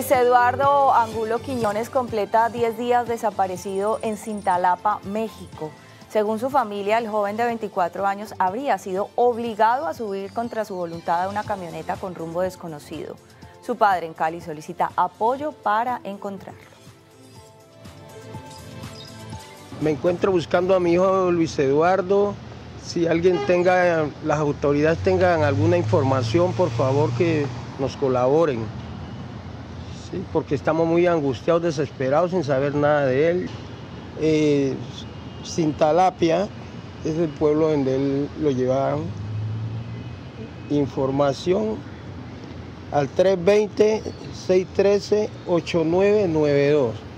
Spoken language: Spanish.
Luis Eduardo Angulo Quiñones completa 10 días desaparecido en Cintalapa, México. Según su familia, el joven de 24 años habría sido obligado a subir contra su voluntad a una camioneta con rumbo desconocido. Su padre en Cali solicita apoyo para encontrarlo. Me encuentro buscando a mi hijo Luis Eduardo. Si las autoridades tengan alguna información, por favor que nos colaboren. Sí, porque estamos muy angustiados, desesperados, sin saber nada de él. Cintalapia es el pueblo donde él lo llevaban. Información al 320-613-8992.